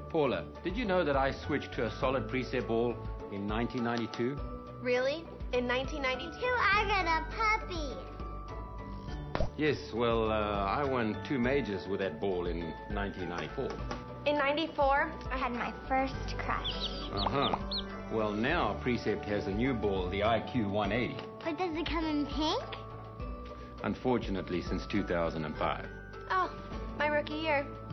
Paula, did you know that I switched to a solid Precept ball in 1992? Really? In 1992, I got a puppy. Yes, well, I won 2 majors with that ball in 1994. In 94, I had my first crush. Uh-huh. Well, now Precept has a new ball, the IQ 180. But does it come in pink? Unfortunately, since 2005. oh, my rookie year.